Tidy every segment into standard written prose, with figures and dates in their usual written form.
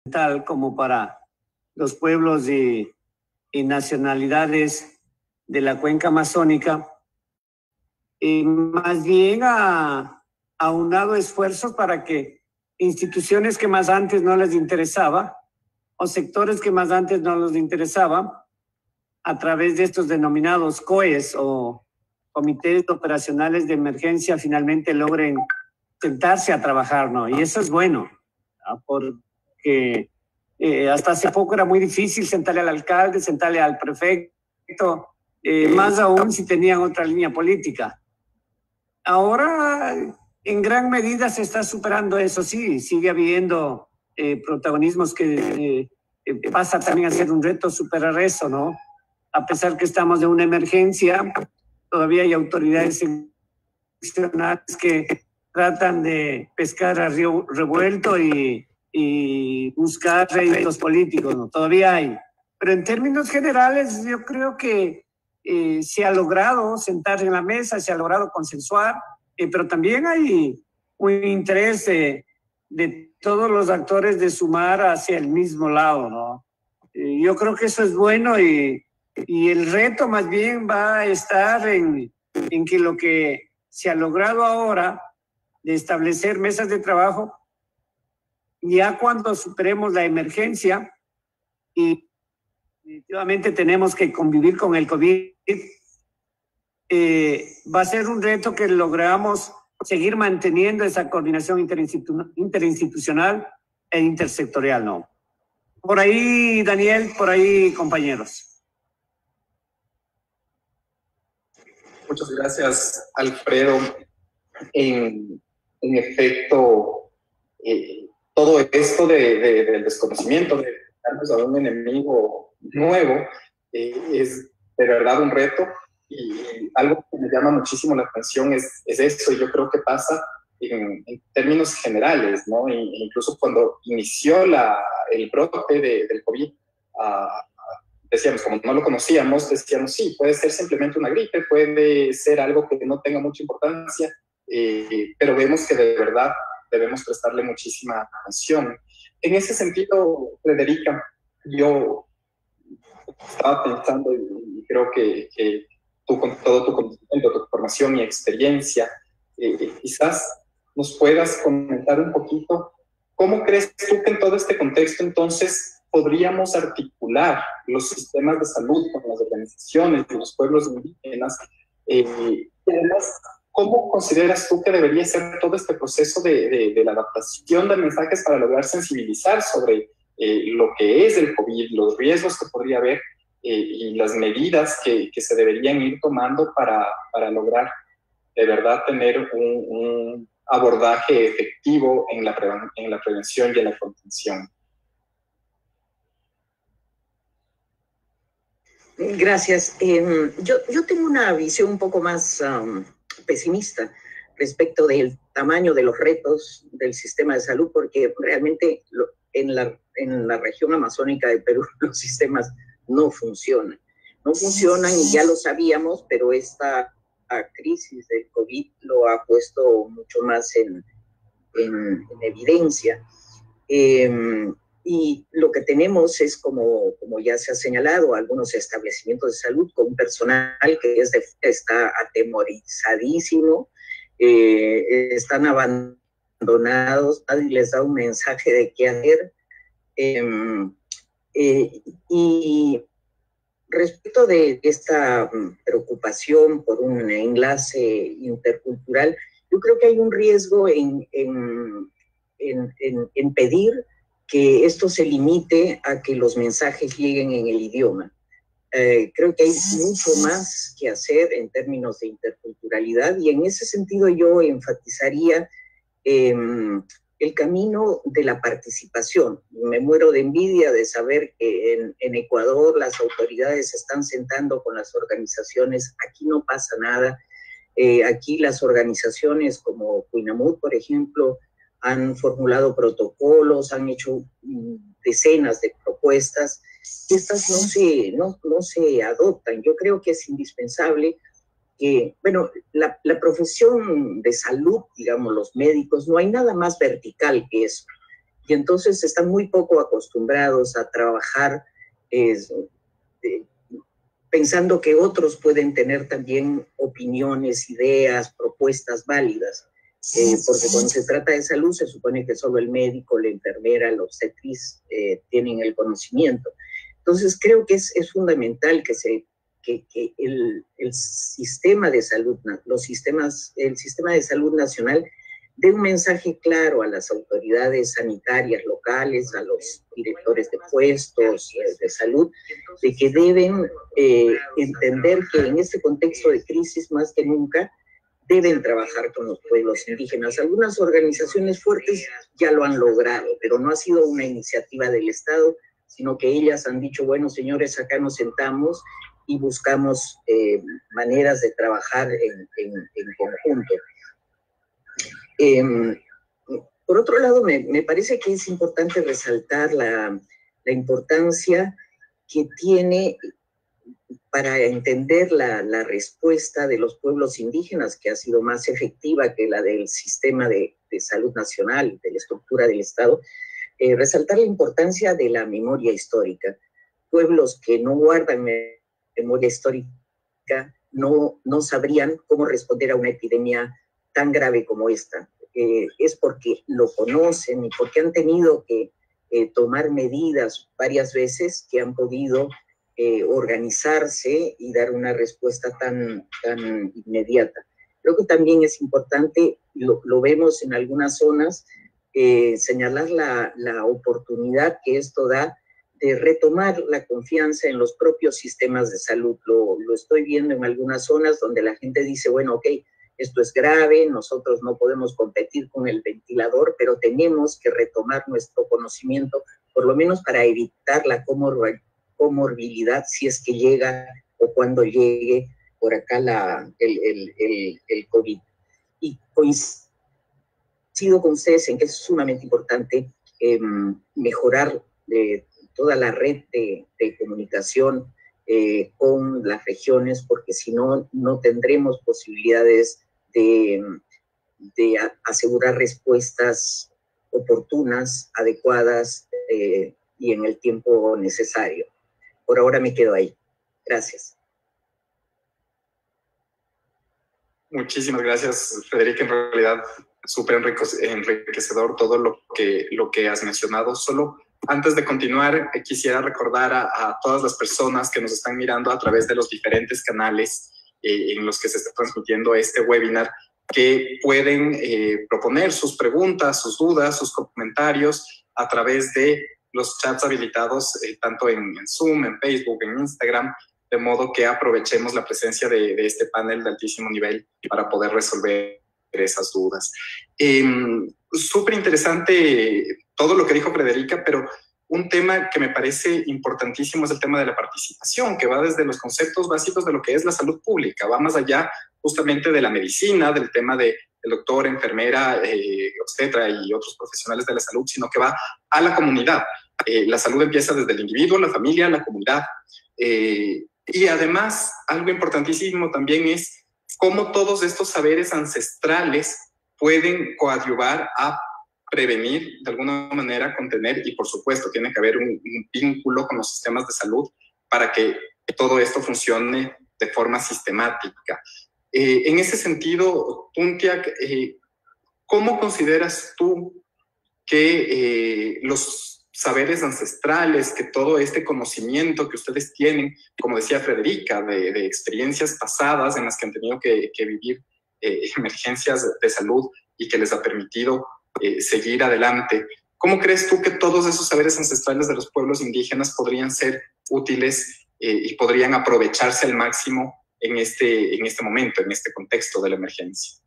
como para los pueblos y nacionalidades de la cuenca amazónica, y más bien ha aunado esfuerzos para que instituciones que más antes no les interesaba o sectores que más antes no les interesaba, a través de estos denominados COEs o comités operacionales de emergencia, finalmente logren sentarse a trabajar, ¿no? Y eso es bueno, ¿no? Porque hasta hace poco era muy difícil sentarle al alcalde, sentarle al prefecto, más aún si tenían otra línea política. Ahora, en gran medida se está superando eso, sí, sigue habiendo protagonismos que pasa también a ser un reto superar eso, ¿no? A pesar que estamos de una emergencia, todavía hay autoridades institucionales que tratan de pescar a río revuelto y buscar réditos políticos, ¿no? Todavía hay. Pero en términos generales, yo creo que se ha logrado sentar en la mesa, se ha logrado consensuar, pero también hay un interés de todos los actores de sumar hacia el mismo lado, ¿no? Yo creo que eso es bueno y el reto más bien va a estar en que lo que se ha logrado ahora de establecer mesas de trabajo, ya cuando superemos la emergencia y definitivamente tenemos que convivir con el COVID, va a ser un reto que logramos seguir manteniendo esa coordinación interinstitucional e intersectorial, ¿no? Por ahí, Daniel, por ahí, compañeros. Muchas gracias, Alfredo. En efecto, todo esto del desconocimiento, de darnos a un enemigo nuevo, es de verdad un reto, y algo que me llama muchísimo la atención es eso. Yo creo que pasa en términos generales, ¿no? Incluso cuando inició el brote del COVID, decíamos, como no lo conocíamos, decíamos, sí, puede ser simplemente una gripe, puede ser algo que no tenga mucha importancia, pero vemos que de verdad debemos prestarle muchísima atención. En ese sentido, Frederica, yo estaba pensando, y creo que tú, con todo tu conocimiento, tu formación y experiencia, quizás nos puedas comentar un poquito cómo crees tú que en todo este contexto entonces podríamos articular los sistemas de salud con las organizaciones de los pueblos indígenas, y además, ¿cómo consideras tú que debería ser todo este proceso de la adaptación de mensajes para lograr sensibilizar sobre lo que es el COVID, los riesgos que podría haber, y las medidas que se deberían ir tomando para lograr de verdad tener un abordaje efectivo en la prevención y en la contención? Gracias. Yo tengo una visión un poco más pesimista respecto del tamaño de los retos del sistema de salud, porque realmente en la región amazónica de Perú los sistemas no funcionan. No funcionan y ya lo sabíamos, pero esta crisis del COVID lo ha puesto mucho más en evidencia. Y lo que tenemos es, como ya se ha señalado, algunos establecimientos de salud con personal que está atemorizadísimo, están abandonados, nadie les da un mensaje de qué hacer. Y respecto de esta preocupación por un enlace intercultural, yo creo que hay un riesgo en pedir que esto se limite a que los mensajes lleguen en el idioma. Creo que hay mucho más que hacer en términos de interculturalidad, y en ese sentido yo enfatizaría el camino de la participación. Me muero de envidia de saber que en Ecuador las autoridades se están sentando con las organizaciones. Aquí no pasa nada. Aquí las organizaciones como Cuinamut, por ejemplo, han formulado protocolos, han hecho decenas de propuestas. Estas no se adoptan. Yo creo que es indispensable que, bueno, la profesión de salud, digamos, los médicos, no hay nada más vertical que eso. y entonces están muy poco acostumbrados a trabajar pensando que otros pueden tener también opiniones, ideas, propuestas válidas, porque cuando se trata de salud se supone que solo el médico, la enfermera, los obstetris tienen el conocimiento. Entonces creo que es fundamental que el sistema de salud, el sistema de salud nacional dé un mensaje claro a las autoridades sanitarias locales, a los directores de puestos de salud, de que deben entender que en este contexto de crisis más que nunca deben trabajar con los pueblos indígenas. Algunas organizaciones fuertes ya lo han logrado, pero no ha sido una iniciativa del Estado, sino que ellas han dicho, bueno, señores, acá nos sentamos y buscamos maneras de trabajar en conjunto. Por otro lado, me parece que es importante resaltar la importancia que tiene para entender la respuesta de los pueblos indígenas, que ha sido más efectiva que la del sistema de salud nacional, de la estructura del Estado, resaltar la importancia de la memoria histórica. Pueblos que no guardan memoria histórica no sabrían cómo responder a una epidemia tan grave como esta. Es porque lo conocen y porque han tenido que tomar medidas varias veces que han podido organizarse y dar una respuesta tan inmediata. Creo que también es importante, lo vemos en algunas zonas, señalar la oportunidad que esto da de retomar la confianza en los propios sistemas de salud. Lo estoy viendo en algunas zonas donde la gente dice, bueno, ok, esto es grave, nosotros no podemos competir con el ventilador, pero tenemos que retomar nuestro conocimiento, por lo menos para evitar la comorbilidad si es que llega o cuando llegue por acá el COVID. Y coincido con ustedes en que es sumamente importante mejorar toda la red de comunicación con las regiones, porque si no, no tendremos posibilidades de asegurar respuestas oportunas, adecuadas y en el tiempo necesario. Por ahora me quedo ahí. Gracias. Muchísimas gracias, Frederica. En realidad, súper enriquecedor todo lo que has mencionado. Solo antes de continuar, quisiera recordar a todas las personas que nos están mirando a través de los diferentes canales en los que se está transmitiendo este webinar, que pueden proponer sus preguntas, sus dudas, sus comentarios a través de los chats habilitados tanto en Zoom, en Facebook, en Instagram, de modo que aprovechemos la presencia de este panel de altísimo nivel para poder resolver esas dudas. Súper interesante todo lo que dijo Frederica, pero un tema que me parece importantísimo es el tema de la participación, que va desde los conceptos básicos de lo que es la salud pública, va más allá justamente de la medicina, del tema del doctor, enfermera, obstetra y otros profesionales de la salud, sino que va a la comunidad. La salud empieza desde el individuo, la familia, la comunidad. Y además, algo importantísimo también es cómo todos estos saberes ancestrales pueden coadyuvar a prevenir, de alguna manera, contener, y por supuesto tiene que haber un vínculo con los sistemas de salud para que todo esto funcione de forma sistemática. En ese sentido, Tuntiak, ¿cómo consideras tú que los saberes ancestrales, que todo este conocimiento que ustedes tienen, como decía Frederica, de experiencias pasadas en las que han tenido que vivir emergencias de salud y que les ha permitido seguir adelante, ¿cómo crees tú que todos esos saberes ancestrales de los pueblos indígenas podrían ser útiles y podrían aprovecharse al máximo en este momento, en este contexto de la emergencia?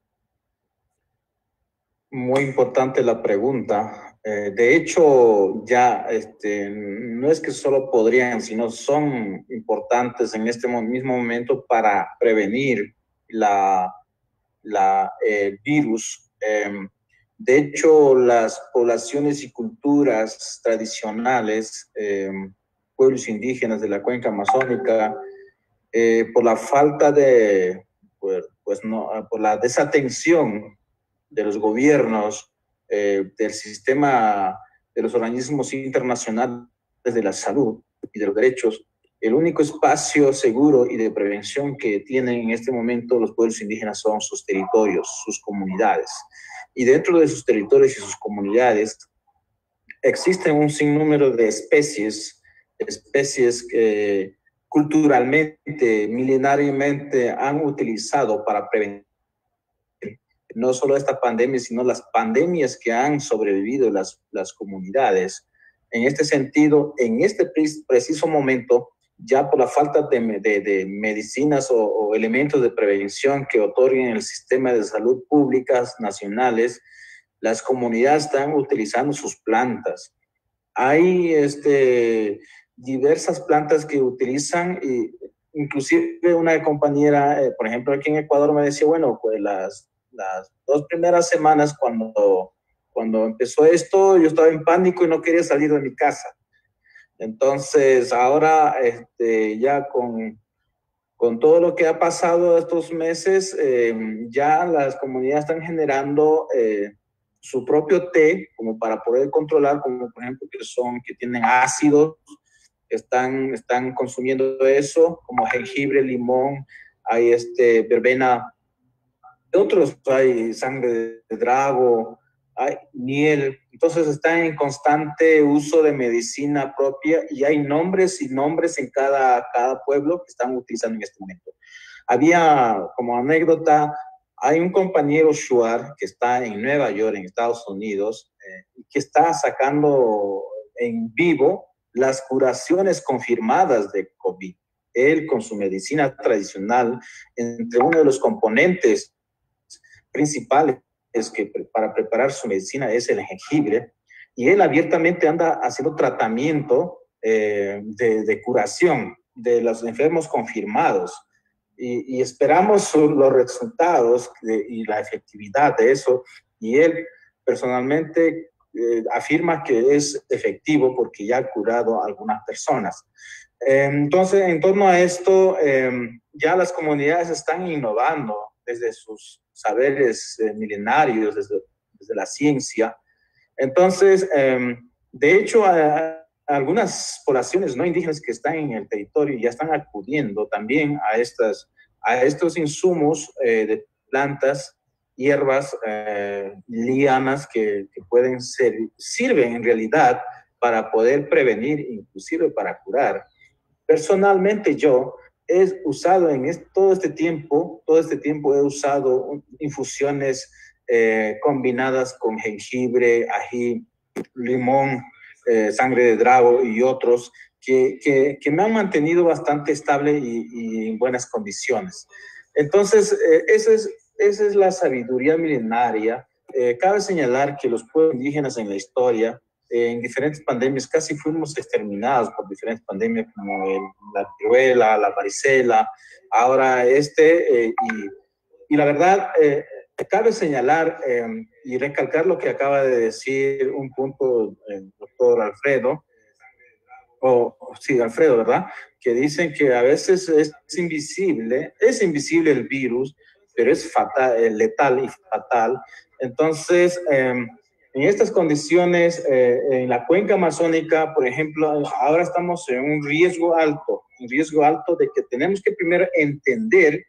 Muy importante la pregunta. De hecho, ya no es que solo podrían, sino son importantes en este mismo momento para prevenir el virus. De hecho, las poblaciones y culturas tradicionales, pueblos indígenas de la cuenca amazónica, por la falta por la desatención de los gobiernos, del sistema de los organismos internacionales de la salud y de los derechos, el único espacio seguro y de prevención que tienen en este momento los pueblos indígenas son sus territorios, sus comunidades. Y dentro de sus territorios y sus comunidades existen un sinnúmero de especies que culturalmente, milenariamente han utilizado para prevenir no solo esta pandemia, sino las pandemias que han sobrevivido las comunidades. En este sentido, en este preciso momento, ya por la falta de medicinas o elementos de prevención que otorguen el sistema de salud públicas nacionales, las comunidades están utilizando sus plantas. Hay diversas plantas que utilizan, y inclusive una compañera, por ejemplo, aquí en Ecuador me decía, bueno, pues las 2 primeras semanas cuando empezó esto, yo estaba en pánico y no quería salir de mi casa. Entonces, ahora ya con todo lo que ha pasado estos meses, ya las comunidades están generando su propio té, como para poder controlar, como por ejemplo que tienen ácidos, están consumiendo eso, como jengibre, limón, hay verbena, otros, hay sangre de drago, hay miel. Entonces están en constante uso de medicina propia y hay nombres y nombres en cada pueblo que están utilizando en este momento. Había, como anécdota, hay un compañero Shuar que está en Nueva York, en Estados Unidos, que está sacando en vivo las curaciones confirmadas de COVID. Él, con su medicina tradicional, entre uno de los componentes principales para preparar su medicina es el jengibre, y él abiertamente anda haciendo tratamiento de curación de los enfermos confirmados, y esperamos los resultados y la efectividad de eso, y él personalmente afirma que es efectivo porque ya ha curado a algunas personas. Entonces, en torno a esto, ya las comunidades están innovando desde sus saberes milenarios, desde la ciencia. Entonces, de hecho, algunas poblaciones no indígenas que están en el territorio ya están acudiendo también a estos insumos de plantas, hierbas, lianas que sirven en realidad para poder prevenir, inclusive para curar. Personalmente yo he usado todo este tiempo he usado infusiones combinadas con jengibre, ají, limón, sangre de drago y otros que me han mantenido bastante estable y en buenas condiciones. Entonces, esa es la sabiduría milenaria. Cabe señalar que los pueblos indígenas en la historia, en diferentes pandemias, casi fuimos exterminados por diferentes pandemias como la viruela, la varicela, ahora y la verdad, cabe señalar y recalcar lo que acaba de decir un punto el doctor Alfredo, Alfredo, ¿verdad? Que dicen que a veces es invisible el virus, pero es fatal, letal y fatal. Entonces, en estas condiciones, en la cuenca amazónica, por ejemplo, ahora estamos en un riesgo alto de que tenemos que primero entender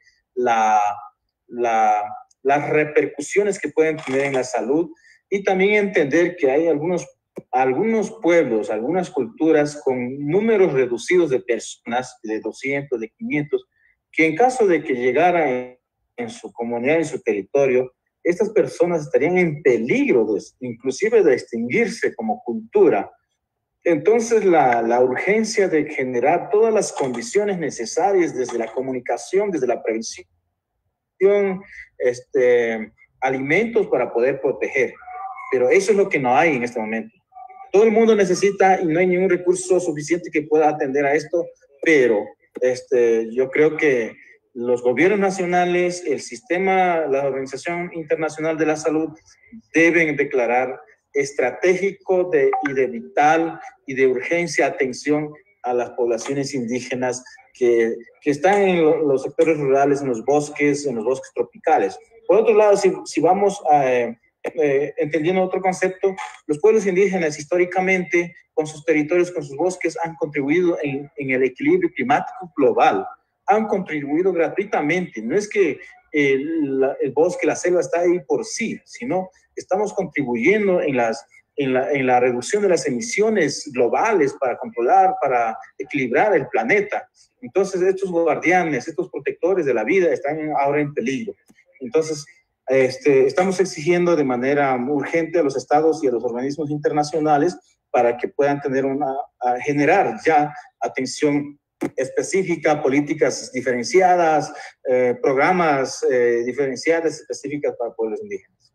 las repercusiones que pueden tener en la salud, y también entender que hay algunos pueblos, algunas culturas con números reducidos de personas, de 200, de 500, que en caso de que llegara en su comunidad, en su territorio, estas personas estarían en peligro, inclusive de extinguirse como cultura. Entonces, la urgencia de generar todas las condiciones necesarias desde la comunicación, desde la prevención, alimentos para poder proteger. Pero eso es lo que no hay en este momento. Todo el mundo necesita y no hay ningún recurso suficiente que pueda atender a esto, pero yo creo que los gobiernos nacionales, el sistema, la Organización Internacional de la Salud deben declarar estratégico y de vital y de urgencia atención a las poblaciones indígenas que están en los sectores rurales, en los bosques tropicales. Por otro lado, si vamos entendiendo otro concepto, los pueblos indígenas históricamente, con sus territorios, con sus bosques, han contribuido en el equilibrio climático global, han contribuido gratuitamente. No es que el bosque, la selva está ahí por sí, sino estamos contribuyendo en la reducción de las emisiones globales para controlar, para equilibrar el planeta. Entonces, estos guardianes, estos protectores de la vida están ahora en peligro. Entonces, estamos exigiendo de manera urgente a los estados y a los organismos internacionales para que puedan tener generar ya atención específica, políticas diferenciadas, programas diferenciados específicas para pueblos indígenas.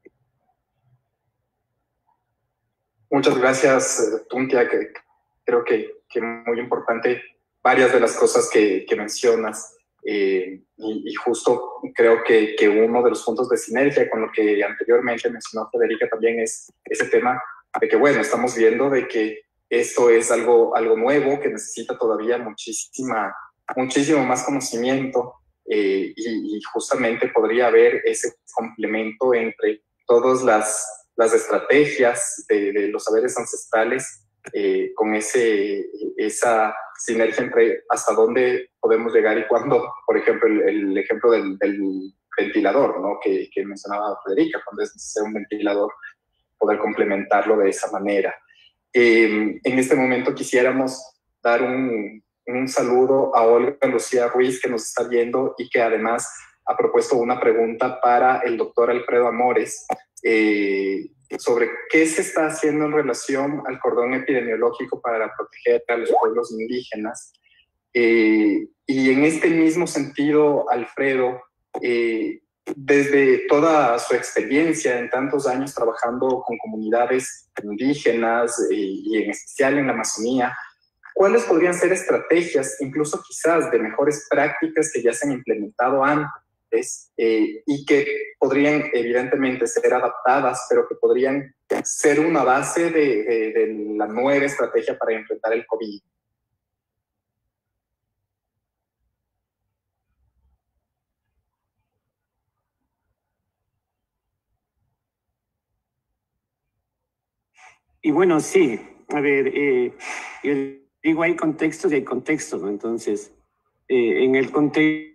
Muchas gracias, Tuntia, que creo que muy importante varias de las cosas que mencionas. Y justo creo que uno de los puntos de sinergia con lo que anteriormente mencionó Federica también es ese tema de que, bueno, estamos viendo de que esto es algo nuevo que necesita todavía muchísimo más conocimiento, y justamente podría haber ese complemento entre todas las estrategias de los saberes ancestrales, con esa sinergia entre hasta dónde podemos llegar y cuándo. Por ejemplo, el ejemplo del ventilador, ¿no? que mencionaba Federica, cuando es necesario un ventilador, poder complementarlo de esa manera. En este momento quisiéramos dar un saludo a Olga Lucía Ruiz, que nos está viendo y que además ha propuesto una pregunta para el doctor Alfredo Amores, sobre qué se está haciendo en relación al cordón epidemiológico para proteger a los pueblos indígenas. Y en este mismo sentido, Alfredo, desde toda su experiencia en tantos años trabajando con comunidades indígenas, y en especial en la Amazonía, ¿cuáles podrían ser estrategias, incluso quizás de mejores prácticas que ya se han implementado antes, y que podrían evidentemente ser adaptadas, pero que podrían ser una base de la nueva estrategia para enfrentar el COVID? Y bueno, sí, a ver, yo digo, hay contextos y hay contextos, ¿no? Entonces, en el contexto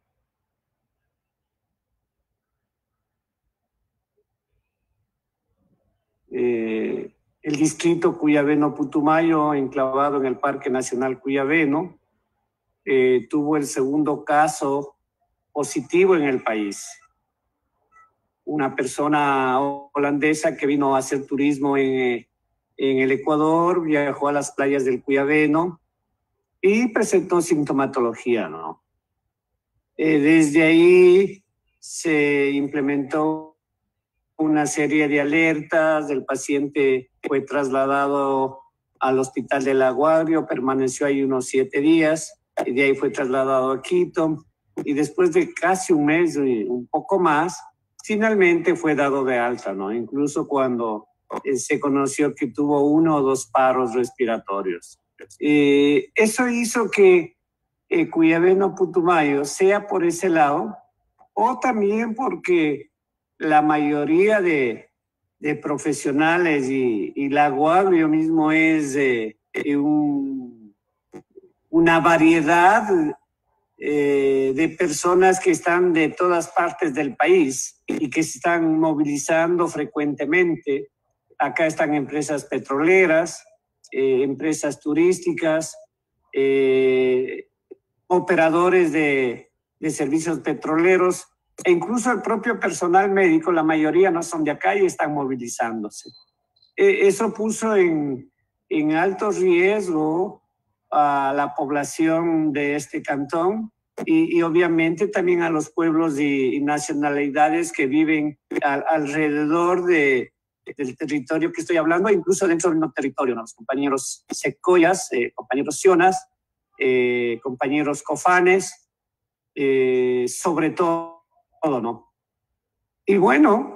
el distrito Cuyabeno-Putumayo, enclavado en el Parque Nacional Cuyabeno, tuvo el segundo caso positivo en el país. Una persona holandesa que vino a hacer turismo en el Ecuador, viajó a las playas del Cuyabeno y presentó sintomatología, ¿no? Desde ahí se implementó una serie de alertas. El paciente fue trasladado al Hospital del Aguario, permaneció ahí unos 7 días, y de ahí fue trasladado a Quito, y después de casi un mes y un poco más, finalmente fue dado de alta, ¿no? Incluso cuando se conoció que tuvo 1 o 2 paros respiratorios. Eso hizo que Cuyabeno-Putumayo sea por ese lado, o también porque la mayoría de profesionales y la Aguario mismo es una variedad de personas que están de todas partes del país y que se están movilizando frecuentemente. Acá están empresas petroleras, empresas turísticas, operadores de servicios petroleros, e incluso el propio personal médico. La mayoría no son de acá y están movilizándose. Eso puso en alto riesgo a la población de este cantón y obviamente también a los pueblos y nacionalidades que viven alrededor del territorio que estoy hablando, incluso dentro del mismo territorio, ¿no? Los compañeros secoyas, compañeros sionas, compañeros cofanes, sobre todo, ¿no? Y bueno,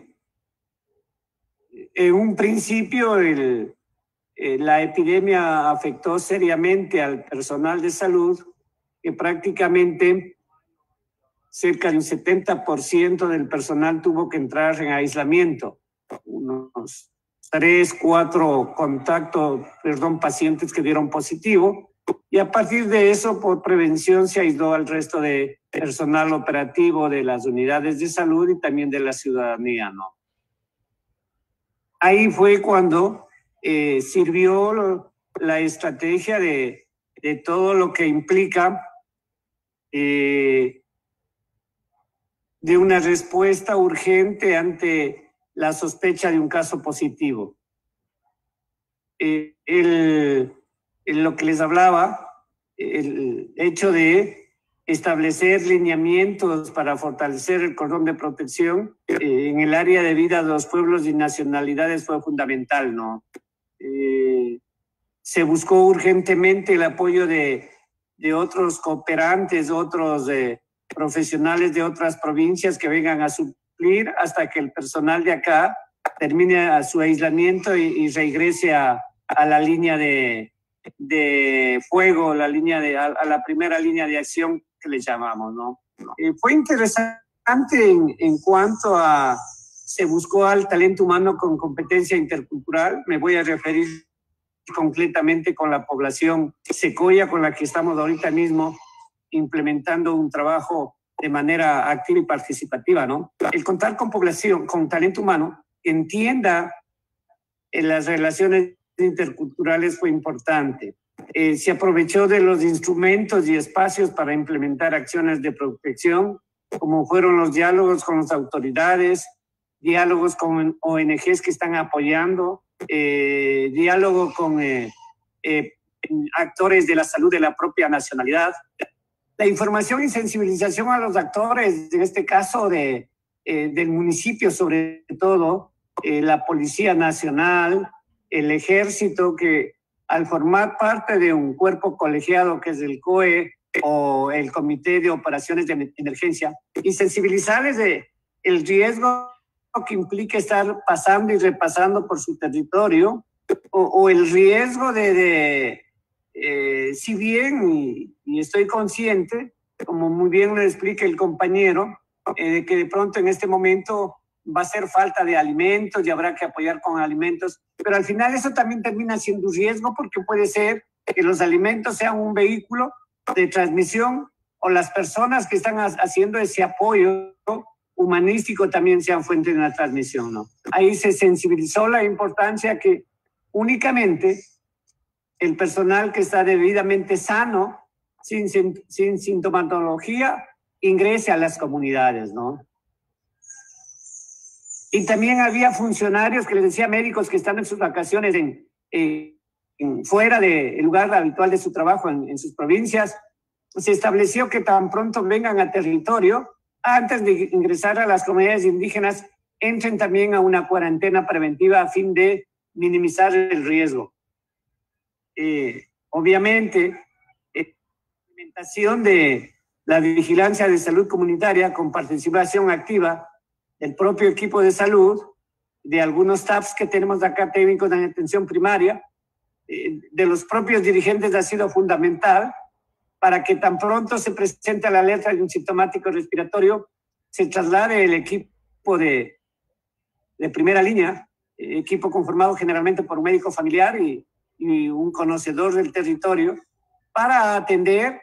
en un principio la epidemia afectó seriamente al personal de salud, que prácticamente cerca de un 70% del personal tuvo que entrar en aislamiento. Unos 3, 4 pacientes que dieron positivo. Y a partir de eso, por prevención, se aisló al resto de personal operativo de las unidades de salud y también de la ciudadanía, ¿no? Ahí fue cuando sirvió la estrategia de todo lo que implica de una respuesta urgente ante la sospecha de un caso positivo. Lo que les hablaba, el hecho de establecer lineamientos para fortalecer el cordón de protección en el área de vida de los pueblos y nacionalidades fue fundamental, ¿no? Se buscó urgentemente el apoyo de otros cooperantes, otros profesionales de otras provincias que vengan a suplir hasta que el personal de acá termine su aislamiento y regrese a la línea de fuego, a la primera línea de acción que le llamamos, ¿no? Fue interesante en cuanto a se buscó al talento humano con competencia intercultural. Me voy a referir concretamente con la población secoya con la que estamos ahorita mismo implementando un trabajo de manera activa y participativa, ¿no? El contar con población, con talento humano, entienda en las relaciones interculturales fue importante. Se aprovechó de los instrumentos y espacios para implementar acciones de protección, como fueron los diálogos con las autoridades, diálogos con ONGs que están apoyando, diálogo con actores de la salud de la propia nacionalidad. La información y sensibilización a los actores, en este caso del municipio sobre todo, la Policía Nacional, el Ejército, que al formar parte de un cuerpo colegiado que es el COE o el Comité de Operaciones de Emergencia, y sensibilizarles el riesgo que implica estar pasando y repasando por su territorio, o el riesgo si bien, y estoy consciente, como muy bien lo explica el compañero, de que de pronto en este momento va a ser falta de alimentos y habrá que apoyar con alimentos, pero al final eso también termina siendo un riesgo porque puede ser que los alimentos sean un vehículo de transmisión o las personas que están haciendo ese apoyo humanístico también sean fuente de una transmisión, ¿no? Ahí se sensibilizó la importancia que únicamente el personal que está debidamente sano, sin sintomatología, ingrese a las comunidades, ¿no? Y también había funcionarios que les decía, médicos que están en sus vacaciones fuera del lugar habitual de su trabajo en sus provincias. Se estableció que tan pronto vengan a territorio, antes de ingresar a las comunidades indígenas, entren también a una cuarentena preventiva a fin de minimizar el riesgo. Obviamente, la implementación de la vigilancia de salud comunitaria con participación activa del propio equipo de salud, de algunos staffs que tenemos acá técnicos en atención primaria, de los propios dirigentes ha sido fundamental para que tan pronto se presente la alerta de un sintomático respiratorio, se traslade el equipo de primera línea, equipo conformado generalmente por un médico familiar y un conocedor del territorio, para atender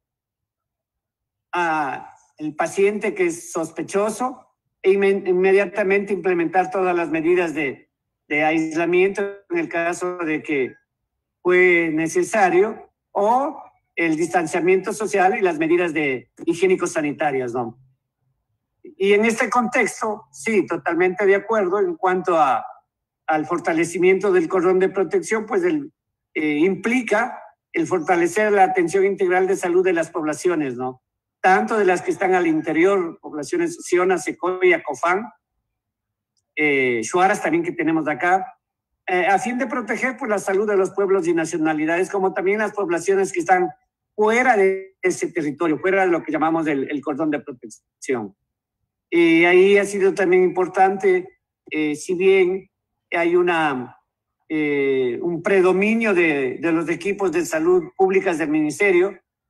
al paciente que es sospechoso e inmediatamente implementar todas las medidas de aislamiento en el caso de que fue necesario, o el distanciamiento social y las medidas higiénico-sanitarias, ¿no? Y en este contexto, sí, totalmente de acuerdo en cuanto al fortalecimiento del cordón de protección, pues implica el fortalecer la atención integral de salud de las poblaciones, ¿no? Tanto de las que están al interior, poblaciones Siona, Secoya, Cofán, Shuaras también que tenemos de acá, a fin de proteger pues, la salud de los pueblos y nacionalidades, como también las poblaciones que están fuera de ese territorio, fuera de lo que llamamos el cordón de protección. Y ahí ha sido también importante, si bien hay un predominio de los equipos de salud públicas del ministerio,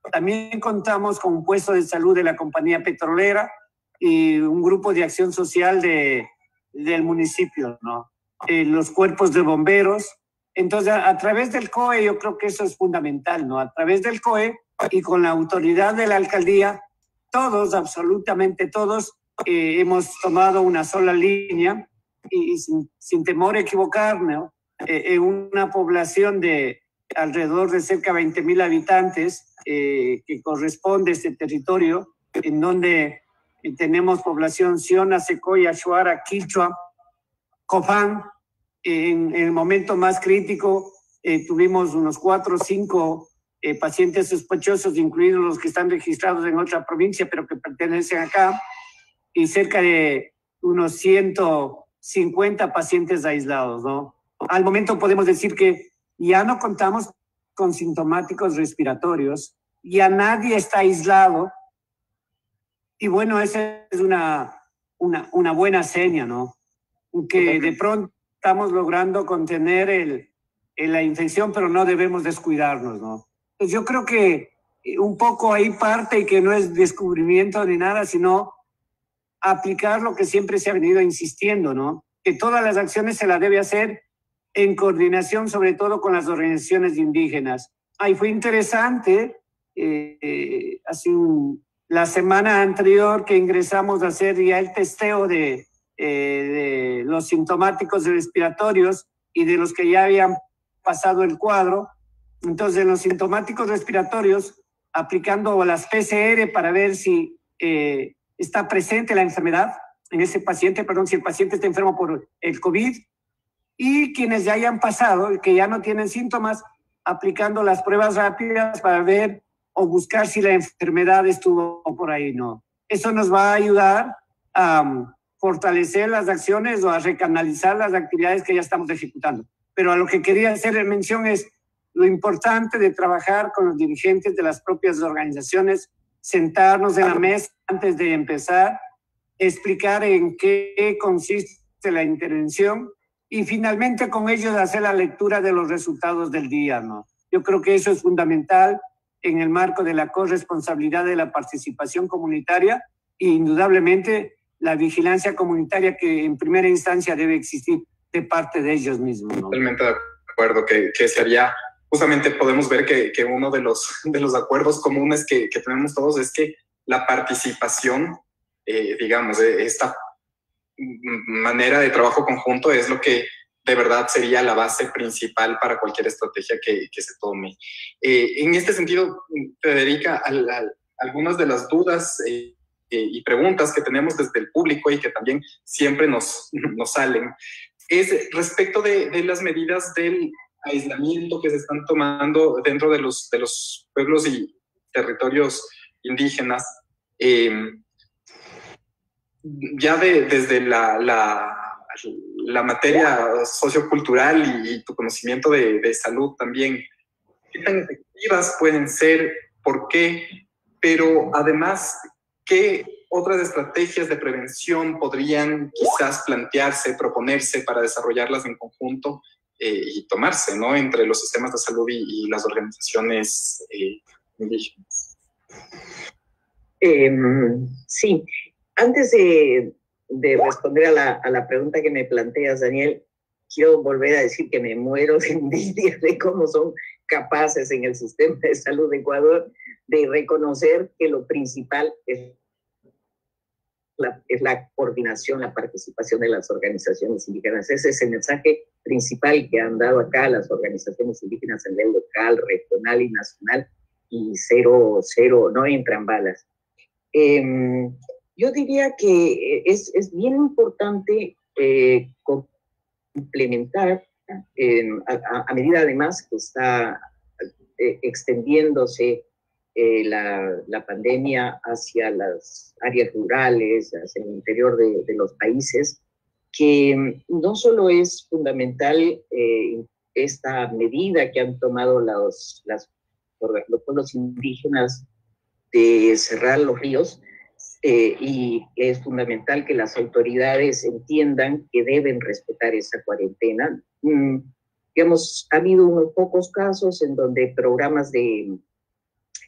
También contamos con un puesto de salud de la compañía petrolera y un grupo de acción social del municipio, ¿no? Los cuerpos de bomberos. Entonces, a través del COE, yo creo que eso es fundamental, ¿no? A través del COE y con la autoridad de la alcaldía, todos, absolutamente todos, hemos tomado una sola línea y sin temor a equivocarme, ¿no? En una población de alrededor de cerca de 20,000 habitantes que corresponde a este territorio, en donde tenemos población Siona, Secoya, Shuara, Quichua, Copán. En el momento más crítico tuvimos unos 4 o 5 pacientes sospechosos, incluidos los que están registrados en otra provincia, pero que pertenecen acá, y cerca de unos 150 pacientes aislados, ¿no? Al momento podemos decir que ya no contamos con sintomáticos respiratorios, ya nadie está aislado, y bueno, esa es una buena seña, ¿no? Que de pronto estamos logrando contener la infección, pero no debemos descuidarnos, ¿no? Pues yo creo que un poco ahí parte, y que no es descubrimiento ni nada, sino aplicar lo que siempre se ha venido insistiendo, ¿no? Que todas las acciones se las debe hacer en coordinación, sobre todo con las organizaciones indígenas. Ahí fue interesante, la semana anterior que ingresamos a hacer ya el testeo de los sintomáticos respiratorios y de los que ya habían pasado el cuadro. Entonces, los sintomáticos respiratorios, aplicando las PCR para ver si está presente la enfermedad en ese paciente, si el paciente está enfermo por el COVID, y quienes ya hayan pasado, que ya no tienen síntomas, aplicando las pruebas rápidas para ver o buscar si la enfermedad estuvo por ahí, ¿no? Eso nos va a ayudar a fortalecer las acciones o a recanalizar las actividades que ya estamos ejecutando. Pero a lo que quería hacer mención es lo importante de trabajar con los dirigentes de las propias organizaciones, sentarnos en la mesa antes de empezar, explicar en qué consiste la intervención y finalmente con ellos hacer la lectura de los resultados del día, ¿no? Yo creo que eso es fundamental en el marco de la corresponsabilidad de la participación comunitaria e indudablemente la vigilancia comunitaria que en primera instancia debe existir de parte de ellos mismos, ¿no? Totalmente de acuerdo, que sería, justamente podemos ver que uno de los acuerdos comunes que tenemos todos es que la participación, digamos, esta manera de trabajo conjunto es lo que de verdad sería la base principal para cualquier estrategia que se tome. En este sentido, Federica, algunas de las dudas y preguntas que tenemos desde el público y que también siempre nos salen es respecto de las medidas del aislamiento que se están tomando dentro de los pueblos y territorios indígenas. Ya desde la materia sociocultural y tu conocimiento de salud también, ¿qué tan efectivas pueden ser? ¿Por qué? Pero además, ¿qué otras estrategias de prevención podrían quizás plantearse, proponerse para desarrollarlas en conjunto y tomarse, ¿no?, entre los sistemas de salud y las organizaciones indígenas? Sí. Antes de responder a la pregunta que me planteas, Daniel, quiero volver a decir que me muero de envidia de cómo son capaces en el sistema de salud de Ecuador de reconocer que lo principal es la coordinación, la participación de las organizaciones indígenas. Ese es el mensaje principal que han dado acá las organizaciones indígenas a nivel local, regional y nacional, y cero, no entran balas. Yo diría que es bien importante complementar, a medida además que está extendiéndose la pandemia hacia las áreas rurales, hacia el interior de los países, que no solo es fundamental esta medida que han tomado los pueblos indígenas de cerrar los ríos, y es fundamental que las autoridades entiendan que deben respetar esa cuarentena. Digamos, ha habido unos pocos casos en donde programas de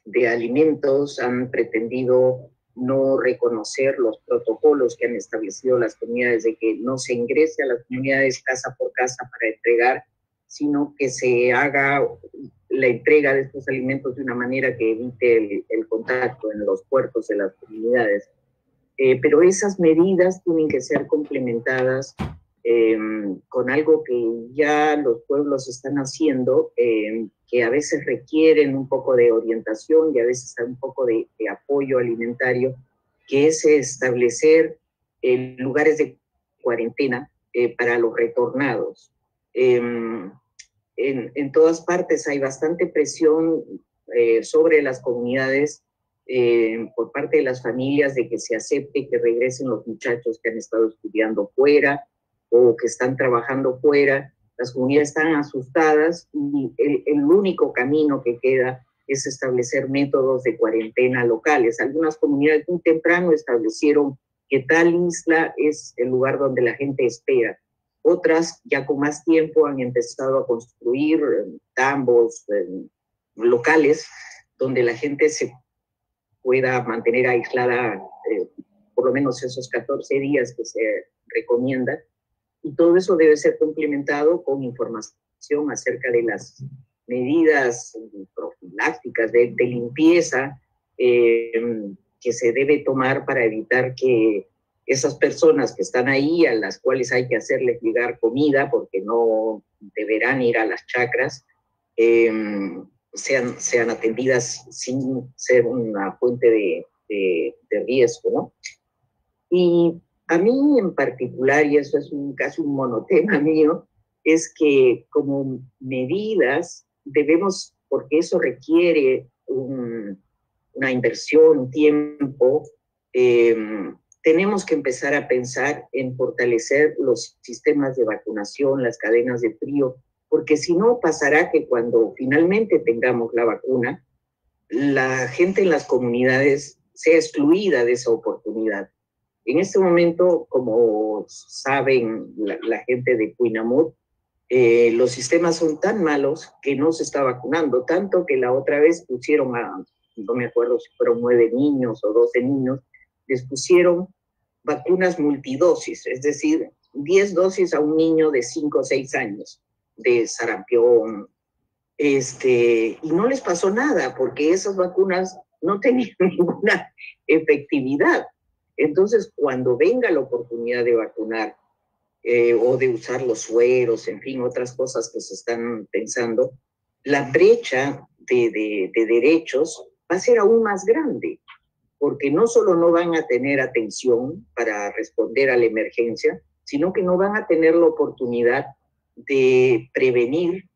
de alimentos han pretendido no reconocer los protocolos que han establecido las comunidades de que no se ingrese a las comunidades casa por casa para entregar, sino que se haga la entrega de estos alimentos de una manera que evite el contacto en los puertos de las comunidades. Pero esas medidas tienen que ser complementadas con algo que ya los pueblos están haciendo, que a veces requieren un poco de orientación y a veces un poco de apoyo alimentario, que es establecer lugares de cuarentena para los retornados. En todas partes hay bastante presión sobre las comunidades por parte de las familias de que se acepte que regresen los muchachos que han estado estudiando fuera o que están trabajando fuera. Las comunidades están asustadas y el único camino que queda es establecer métodos de cuarentena locales. Algunas comunidades muy temprano establecieron que tal isla es el lugar donde la gente espera. Otras, ya con más tiempo, han empezado a construir tambos locales donde la gente se pueda mantener aislada por lo menos esos 14 días que se recomienda. Y todo eso debe ser complementado con información acerca de las medidas profilácticas de limpieza que se debe tomar para evitar que esas personas que están ahí, a las cuales hay que hacerles llegar comida porque no deberán ir a las chacras, sean atendidas sin ser una fuente de riesgo, ¿no? Y a mí en particular, y eso es casi un monotema mío, es que como medidas debemos, porque eso requiere una inversión, tiempo, tenemos que empezar a pensar en fortalecer los sistemas de vacunación, las cadenas de frío, porque si no pasará que cuando finalmente tengamos la vacuna, la gente en las comunidades sea excluida de esa oportunidad. En este momento, como saben la gente de Cuinamut, los sistemas son tan malos que no se está vacunando, tanto que la otra vez pusieron no me acuerdo si fueron 9 niños o 12 niños, les pusieron vacunas multidosis, es decir, 10 dosis a un niño de 5 o 6 años de sarampión, y no les pasó nada porque esas vacunas no tenían ninguna efectividad. Entonces, cuando venga la oportunidad de vacunar o de usar los sueros, en fin, otras cosas que se están pensando, la brecha de derechos va a ser aún más grande, porque no solo no van a tener atención para responder a la emergencia, sino que no van a tener la oportunidad de prevenir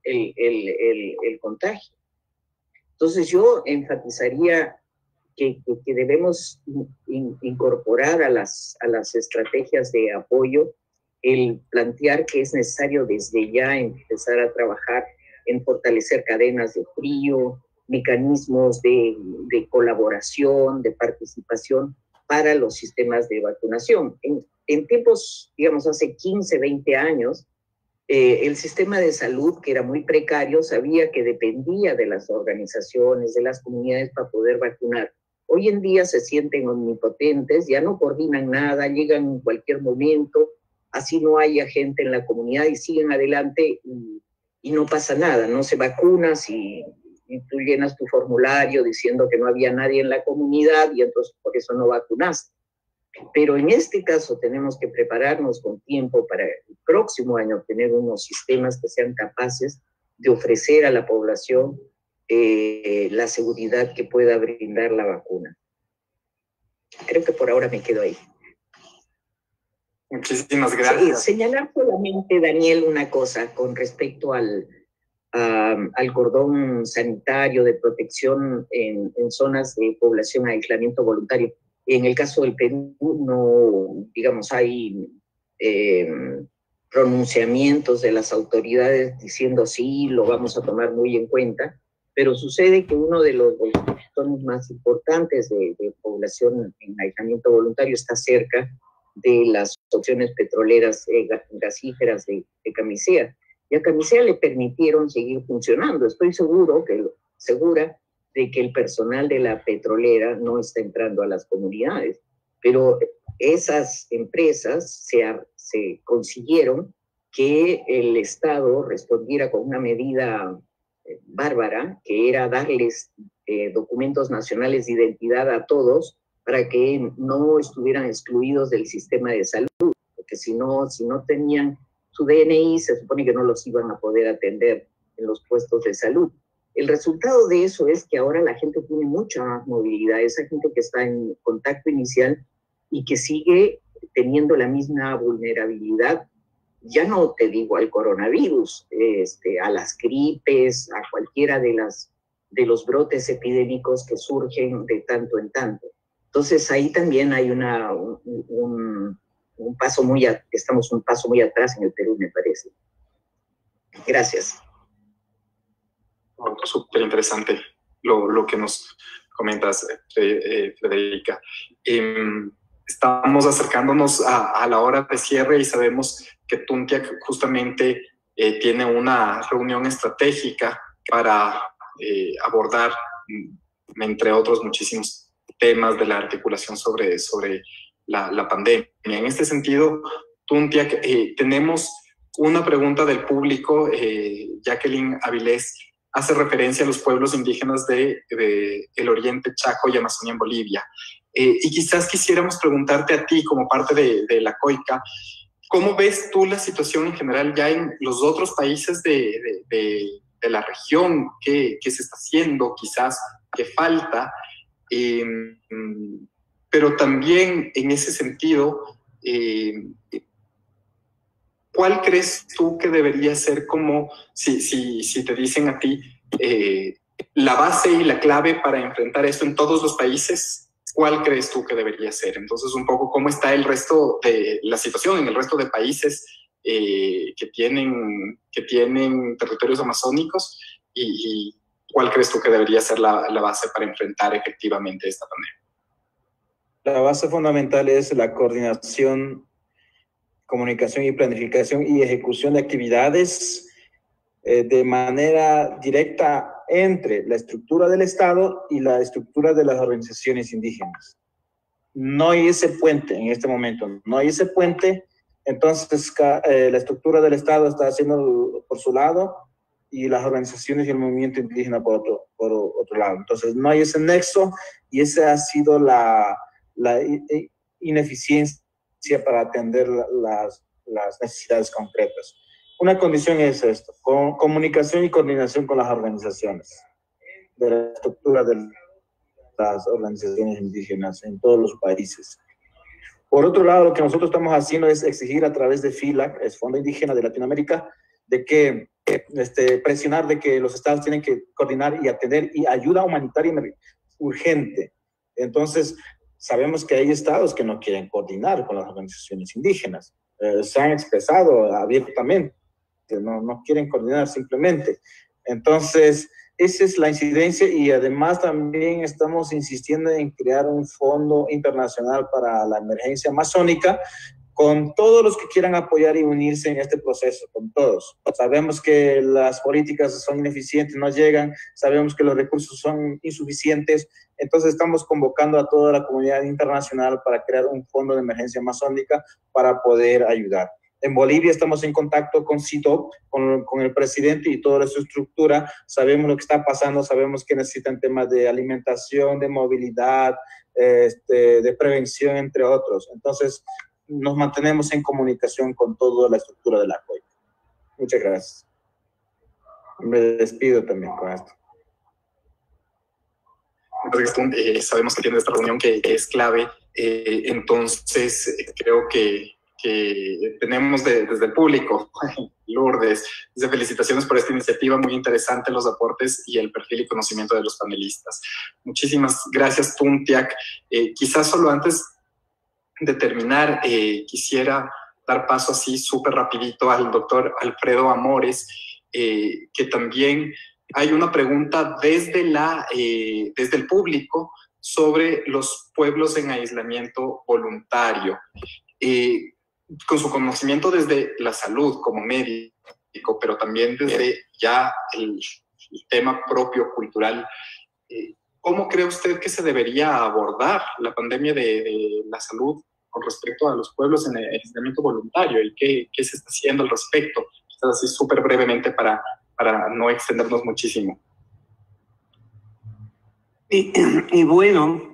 el contagio. Entonces yo enfatizaría que debemos incorporar a las estrategias de apoyo el plantear que es necesario desde ya empezar a trabajar en fortalecer cadenas de frío, mecanismos de colaboración, de participación para los sistemas de vacunación. En tiempos, digamos, hace 15, 20 años, el sistema de salud, que era muy precario, sabía que dependía de las organizaciones, de las comunidades para poder vacunar. Hoy en día se sienten omnipotentes, ya no coordinan nada, llegan en cualquier momento, así no haya gente en la comunidad y siguen adelante y no pasa nada, no se vacuna y tú llenas tu formulario diciendo que no había nadie en la comunidad y entonces por eso no vacunaste. Pero en este caso tenemos que prepararnos con tiempo para el próximo año tener unos sistemas que sean capaces de ofrecer a la población la seguridad que pueda brindar la vacuna. Creo que por ahora me quedo ahí. Muchísimas gracias. Señalar solamente, Daniel, una cosa con respecto al cordón sanitario de protección en zonas de población a aislamiento voluntario. En el caso del Perú, no, digamos, hay pronunciamientos de las autoridades diciendo sí, lo vamos a tomar muy en cuenta, pero sucede que uno de los zonas más importantes de población en aislamiento voluntario está cerca de las opciones petroleras gasíferas de Camisea. Y a Camisea le permitieron seguir funcionando. Estoy segura de de que el personal de la petrolera no está entrando a las comunidades, pero esas empresas se consiguieron que el Estado respondiera con una medida bárbara, que era darles documentos nacionales de identidad a todos para que no estuvieran excluidos del sistema de salud, porque si no tenían su DNI, se supone que no los iban a poder atender en los puestos de salud. El resultado de eso es que ahora la gente tiene mucha más movilidad, esa gente que está en contacto inicial y que sigue teniendo la misma vulnerabilidad, ya no te digo al coronavirus, a las gripes, a cualquiera de los brotes epidémicos que surgen de tanto en tanto. Entonces ahí también hay estamos un paso muy atrás en el Perú, me parece. Gracias. Súper interesante lo que nos comentas, Frederica. Estamos acercándonos a la hora de cierre y sabemos que Tuntiac justamente tiene una reunión estratégica para abordar, entre otros muchísimos temas de la articulación sobre la pandemia. En este sentido, Tuntiac, tenemos una pregunta del público. Jacqueline Avilés hace referencia a los pueblos indígenas del Oriente Chaco y Amazonía en Bolivia. Y quizás quisiéramos preguntarte a ti, como parte de la COICA, ¿cómo ves tú la situación en general ya en los otros países de la región? ¿Qué se está haciendo? Quizás, ¿qué falta? Pero también en ese sentido, ¿cuál crees tú que debería ser como, si te dicen a ti, la base y la clave para enfrentar esto en todos los países? ¿Cuál crees tú que debería ser? Entonces, un poco, ¿cómo está el resto de la situación en el resto de países que tienen territorios amazónicos? ¿Y cuál crees tú que debería ser la base para enfrentar efectivamente esta pandemia? La base fundamental es la coordinación, comunicación y planificación y ejecución de actividades de manera directa entre la estructura del Estado y la estructura de las organizaciones indígenas. No hay ese puente en este momento, no hay ese puente, entonces la estructura del Estado está haciendo por su lado y las organizaciones y el movimiento indígena por otro lado. Entonces no hay ese nexo y esa ha sido la ineficiencia para atender las necesidades concretas. Una condición es esto, comunicación y coordinación con las organizaciones de la estructura de las organizaciones indígenas en todos los países. Por otro lado, lo que nosotros estamos haciendo es exigir a través de FILAC, es Fondo Indígena de Latinoamérica, de que presionar de que los estados tienen que coordinar y atender y ayuda humanitaria urgente. Entonces, sabemos que hay estados que no quieren coordinar con las organizaciones indígenas. Se han expresado abiertamente, no quieren coordinar simplemente. Entonces, esa es la incidencia y además también estamos insistiendo en crear un fondo internacional para la emergencia amazónica con todos los que quieran apoyar y unirse en este proceso, con todos. Sabemos que las políticas son ineficientes, no llegan, sabemos que los recursos son insuficientes, entonces estamos convocando a toda la comunidad internacional para crear un fondo de emergencia amazónica para poder ayudar. En Bolivia estamos en contacto con CITOP, con el presidente y toda su estructura. Sabemos lo que está pasando, sabemos que necesitan temas de alimentación, de movilidad, de prevención, entre otros. Entonces, nos mantenemos en comunicación con toda la estructura de la COI. Muchas gracias. Me despido también con esto. Sabemos que tiene esta reunión que es clave. Entonces, creo que tenemos desde el público, Lourdes, desde felicitaciones por esta iniciativa, muy interesante los aportes y el perfil y conocimiento de los panelistas. Muchísimas gracias, Tuntiac. Quizás solo antes de terminar, quisiera dar paso así súper rapidito al doctor Alfredo Amores, que también hay una pregunta desde el público sobre los pueblos en aislamiento voluntario. Con su conocimiento desde la salud como médico, pero también desde ya el tema propio cultural, ¿Cómo cree usted que se debería abordar la pandemia de la salud con respecto a los pueblos en el aislamiento voluntario y qué se está haciendo al respecto? Quizás así súper brevemente para no extendernos muchísimo. Y bueno,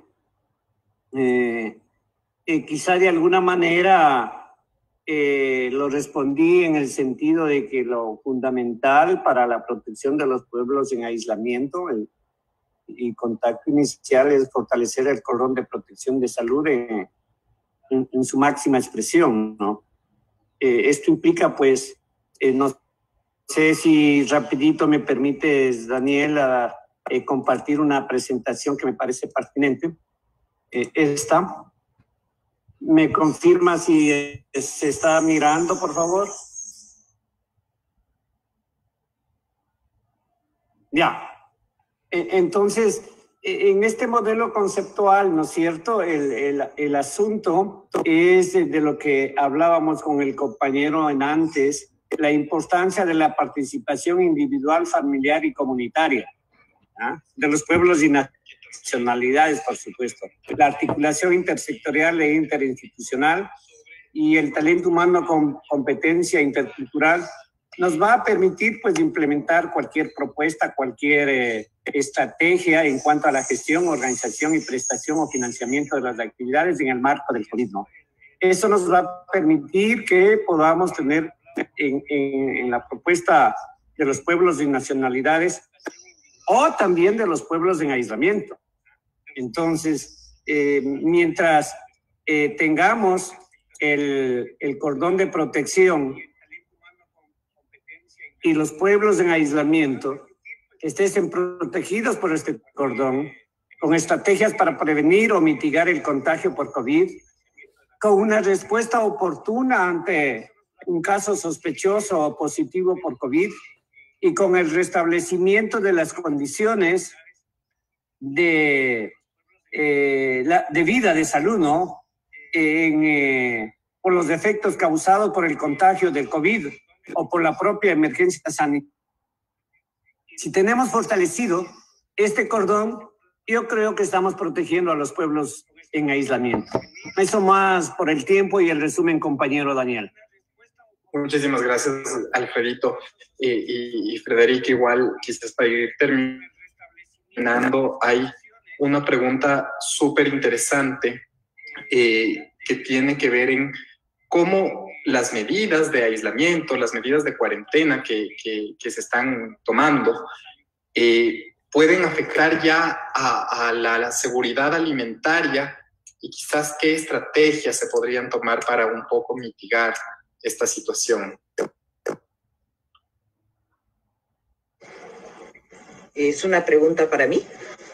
quizá de alguna manera lo respondí en el sentido de que lo fundamental para la protección de los pueblos en aislamiento y contacto inicial es fortalecer el cordón de protección de salud en su máxima expresión, ¿no? Esto implica, pues, no sé si rapidito me permites, Daniel, compartir una presentación que me parece pertinente. Esta. ¿Me confirma si se está mirando, por favor? Ya. Entonces, en este modelo conceptual, ¿no es cierto? El asunto es de lo que hablábamos con el compañero en antes, la importancia de la participación individual, familiar y comunitaria, ¿ah? De los pueblos y nacionalidades, por supuesto. La articulación intersectorial e interinstitucional y el talento humano con competencia intercultural nos va a permitir, pues, implementar cualquier propuesta, cualquier estrategia en cuanto a la gestión, organización y prestación o financiamiento de las actividades en el marco del COVID, ¿no? Eso nos va a permitir que podamos tener en la propuesta de los pueblos y nacionalidades o también de los pueblos en aislamiento. Entonces, mientras tengamos el cordón de protección y los pueblos en aislamiento que estén protegidos por este cordón, con estrategias para prevenir o mitigar el contagio por COVID, con una respuesta oportuna ante un caso sospechoso o positivo por COVID y con el restablecimiento de las condiciones de vida, de salud, ¿no? Por los efectos causados por el contagio del COVID o por la propia emergencia sanitaria. Si tenemos fortalecido este cordón, yo creo que estamos protegiendo a los pueblos en aislamiento. Eso más por el tiempo y el resumen, compañero Daniel. Muchísimas gracias, Alfredito. Y Frederica, igual, quizás para ir terminando, hay una pregunta súper interesante que tiene que ver en cómo las medidas de aislamiento, las medidas de cuarentena que se están tomando pueden afectar ya a la seguridad alimentaria y quizás qué estrategias se podrían tomar para un poco mitigar esta situación. ¿Es una pregunta para mí?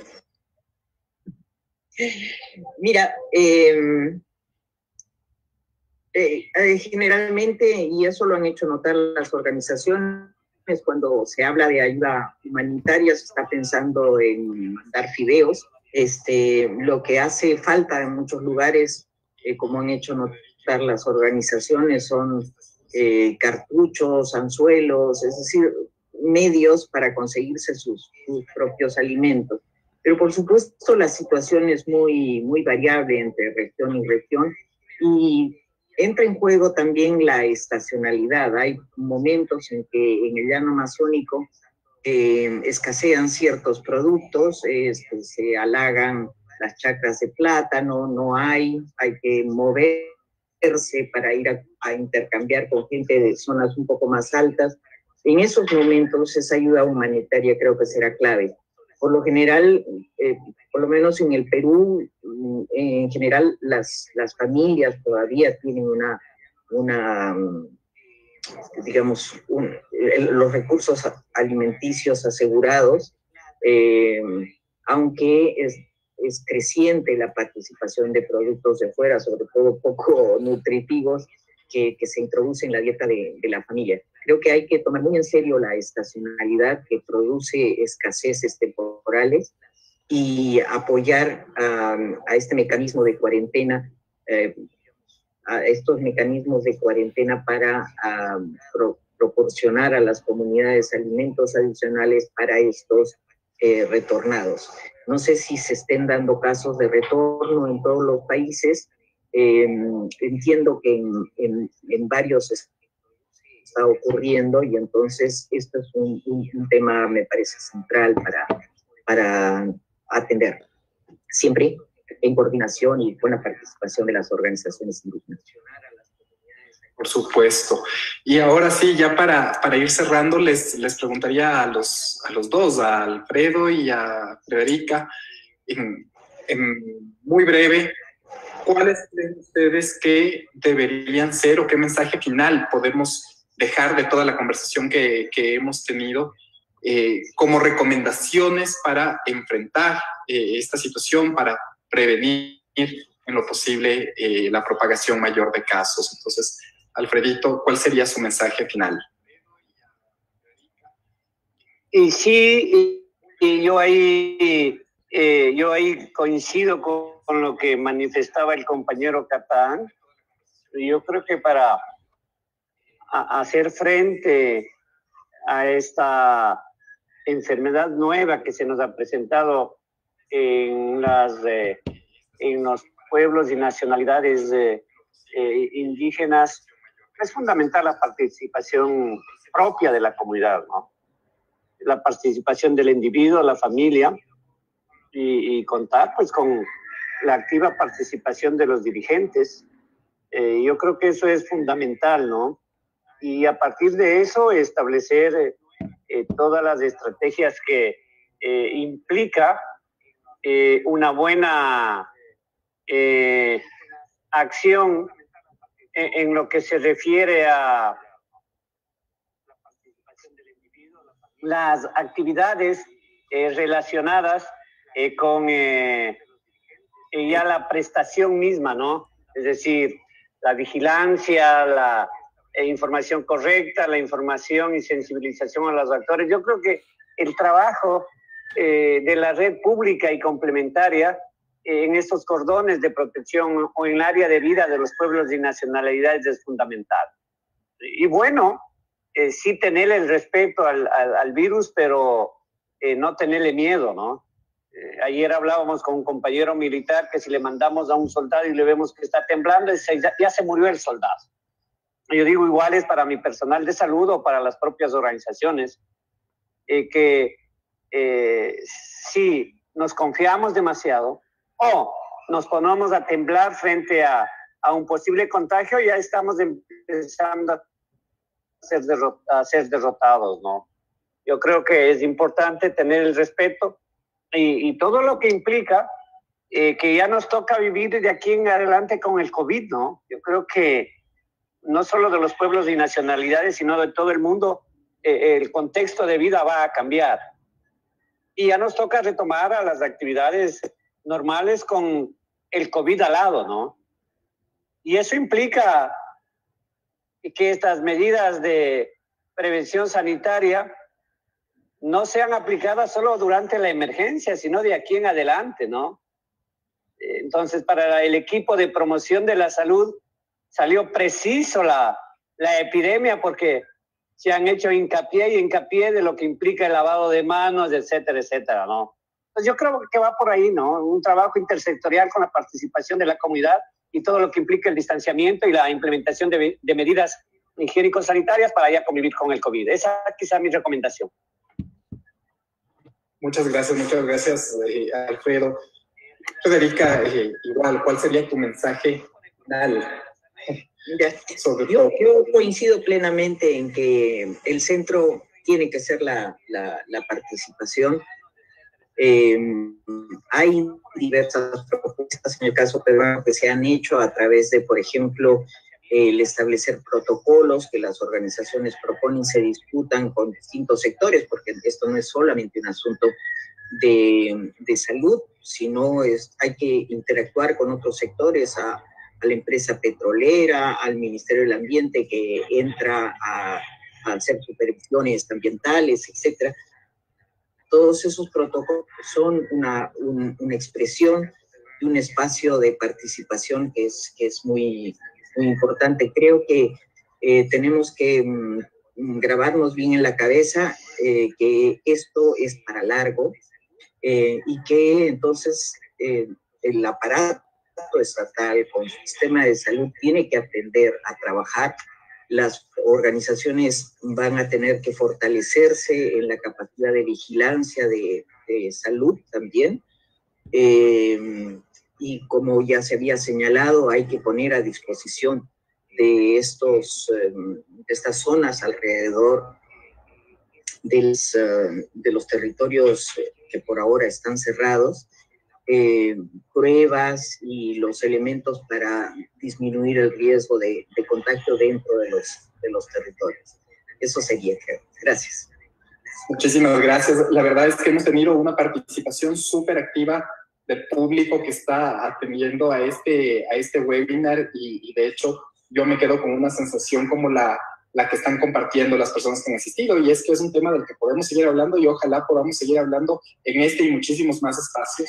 Mira, generalmente, y eso lo han hecho notar las organizaciones, cuando se habla de ayuda humanitaria, se está pensando en mandar fideos. Lo que hace falta en muchos lugares, como han hecho notar las organizaciones, son cartuchos, anzuelos, es decir, medios para conseguirse sus propios alimentos. Pero por supuesto la situación es muy, muy variable entre región y región y entra en juego también la estacionalidad. Hay momentos en que en el llano amazónico escasean ciertos productos, se halagan las chacras de plátano, no hay que moverse para ir a intercambiar con gente de zonas un poco más altas. En esos momentos esa ayuda humanitaria creo que será clave. Por lo general, por lo menos en el Perú, en general las familias todavía tienen digamos, los recursos alimenticios asegurados, aunque es creciente la participación de productos de fuera, sobre todo poco nutritivos, que se introduce en la dieta de la familia. Creo que hay que tomar muy en serio la estacionalidad que produce escaseces temporales y apoyar a este mecanismo de cuarentena, a estos mecanismos de cuarentena para proporcionar a las comunidades alimentos adicionales para estos retornados. No sé si se estén dando casos de retorno en todos los países. Entiendo que en varios está ocurriendo, y entonces esto es un tema, me parece, central para atender, siempre en coordinación y con la participación de las organizaciones indígenas. Por supuesto. Y ahora sí, ya para ir cerrando, les preguntaría a los dos, a Alfredo y a Frederica, en muy breve, ¿cuáles creen ustedes que deberían ser o qué mensaje final podemos dejar de toda la conversación que hemos tenido como recomendaciones para enfrentar esta situación, para prevenir en lo posible la propagación mayor de casos? Entonces, Alfredito, ¿cuál sería su mensaje final? Y sí, y yo ahí coincido con lo que manifestaba el compañero Catán. Yo creo que para hacer frente a esta enfermedad nueva que se nos ha presentado en los pueblos y nacionalidades indígenas, es fundamental la participación propia de la comunidad, ¿no? La participación del individuo, la familia, y contar pues con la activa participación de los dirigentes. Yo creo que eso es fundamental, ¿no? Y a partir de eso establecer todas las estrategias que implica una buena acción en lo que se refiere a las actividades relacionadas con ya la prestación misma, ¿no? Es decir, la vigilancia, la información correcta, la información y sensibilización a los actores. Yo creo que el trabajo de la red pública y complementaria en estos cordones de protección o en el área de vida de los pueblos y nacionalidades es fundamental. Y bueno, sí tenerle el respeto al virus, pero no tenerle miedo, ¿no? Ayer hablábamos con un compañero militar que si le mandamos a un soldado y le vemos que está temblando, ya se murió el soldado. Yo digo, igual es para mi personal de salud o para las propias organizaciones, que si nos confiamos demasiado o nos ponemos a temblar frente a un posible contagio, ya estamos empezando a ser derrotados, ¿no? Yo creo que es importante tener el respeto y todo lo que implica que ya nos toca vivir de aquí en adelante con el COVID, ¿no? Yo creo que no solo de los pueblos y nacionalidades, sino de todo el mundo, el contexto de vida va a cambiar. Y ya nos toca retomar a las actividades normales con el COVID al lado, ¿no? Y eso implica que estas medidas de prevención sanitaria no sean aplicadas solo durante la emergencia, sino de aquí en adelante, ¿no? Entonces, para el equipo de promoción de la salud salió preciso la epidemia porque se han hecho hincapié de lo que implica el lavado de manos, etcétera, etcétera, ¿no? Pues yo creo que va por ahí, ¿no? Un trabajo intersectorial con la participación de la comunidad y todo lo que implica el distanciamiento y la implementación de medidas higiénico-sanitarias para ya convivir con el COVID. Esa quizá es mi recomendación. Muchas gracias, Alfredo. Frederica, igual, ¿cuál sería tu mensaje final? Yo coincido plenamente en que el centro tiene que ser la participación. Hay diversas propuestas en el caso peruano que se han hecho a través de, por ejemplo, el establecer protocolos que las organizaciones proponen, se discutan con distintos sectores, porque esto no es solamente un asunto de salud, sino hay que interactuar con otros sectores, a la empresa petrolera, al Ministerio del Ambiente que entra a hacer supervisiones ambientales, etcétera. Todos esos protocolos son una expresión de un espacio de participación que es muy importante. Creo que tenemos que grabarnos bien en la cabeza que esto es para largo y que entonces el aparato estatal con su sistema de salud tiene que aprender a trabajar. Las organizaciones van a tener que fortalecerse en la capacidad de vigilancia de salud también. Y como ya se había señalado, hay que poner a disposición de estas zonas alrededor de los territorios que por ahora están cerrados, pruebas y los elementos para disminuir el riesgo de contagio dentro de los territorios. Eso sería, creo. Gracias. Muchísimas gracias. La verdad es que hemos tenido una participación súper activa del público que está atendiendo a este webinar y de hecho yo me quedo con una sensación como la que están compartiendo las personas que han asistido, y es que es un tema del que podemos seguir hablando y ojalá podamos seguir hablando en este y muchísimos más espacios.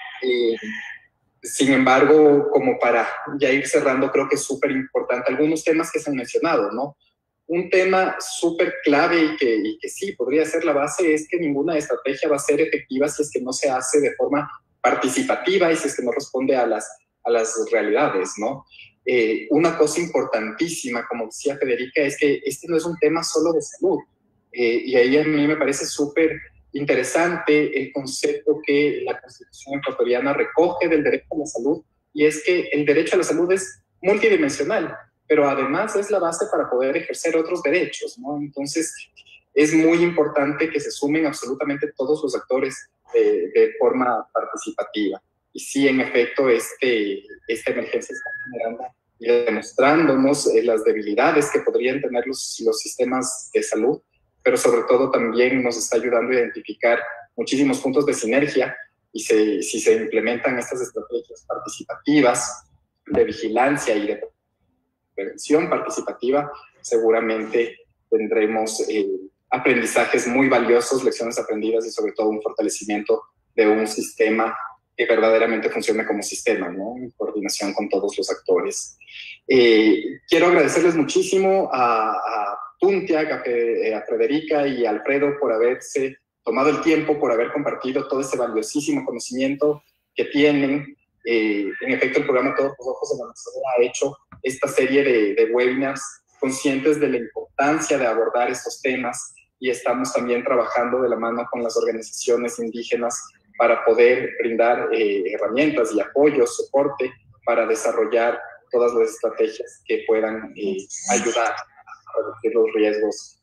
Sin embargo, como para ya ir cerrando, creo que es súper importante algunos temas que se han mencionado, ¿no? Un tema súper clave y que sí podría ser la base es que ninguna estrategia va a ser efectiva si es que no se hace de forma participativa y si es que no responde a las realidades, ¿no? Una cosa importantísima, como decía Federica, es que este no es un tema solo de salud. Y ahí a mí me parece súper interesante el concepto que la Constitución ecuatoriana recoge del derecho a la salud, y es que el derecho a la salud es multidimensional, pero además es la base para poder ejercer otros derechos, ¿no? Entonces, es muy importante que se sumen absolutamente todos los actores de forma participativa. Y sí, en efecto, esta emergencia está generando y demostrándonos las debilidades que podrían tener los sistemas de salud, pero sobre todo también nos está ayudando a identificar muchísimos puntos de sinergia y si se implementan estas estrategias participativas de vigilancia y de prevención participativa, seguramente tendremos aprendizajes muy valiosos, lecciones aprendidas y sobre todo un fortalecimiento de un sistema que verdaderamente funcione como sistema, ¿no? En coordinación con todos los actores. Quiero agradecerles muchísimo a Puntiac, a Federica y a Alfredo por haberse tomado el tiempo, por haber compartido todo este valiosísimo conocimiento que tienen. En efecto, el programa Todos los Ojos de la Amazonía ha hecho esta serie de webinars conscientes de la importancia de abordar estos temas, y estamos también trabajando de la mano con las organizaciones indígenas para poder brindar herramientas y apoyo, soporte para desarrollar todas las estrategias que puedan ayudar a reducir los riesgos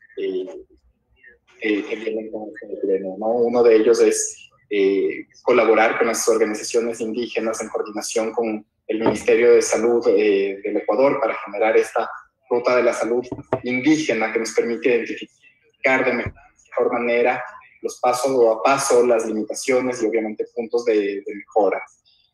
que vienen con el epidemia, ¿no? Uno de ellos es colaborar con las organizaciones indígenas en coordinación con el Ministerio de Salud del Ecuador para generar esta ruta de la salud indígena que nos permite identificar de mejor manera los paso a paso, las limitaciones y obviamente puntos de mejora.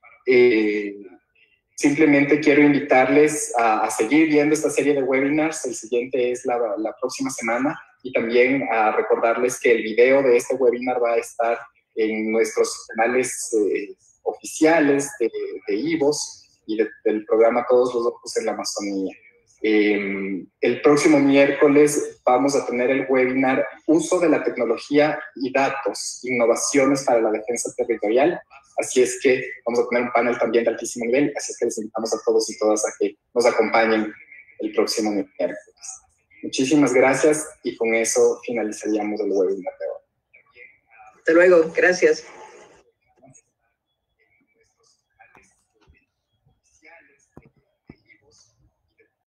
Simplemente quiero invitarles a seguir viendo esta serie de webinars. El siguiente es la próxima semana, y también a recordarles que el video de este webinar va a estar en nuestros canales oficiales de IVOS y del programa Todos los Ojos en la Amazonía. El próximo miércoles vamos a tener el webinar Uso de la tecnología y datos, innovaciones para la defensa territorial. Así es que vamos a tener un panel también de altísimo nivel, así es que les invitamos a todos y todas a que nos acompañen el próximo miércoles. Muchísimas gracias, y con eso finalizaríamos el webinar de hoy. Hasta luego, gracias.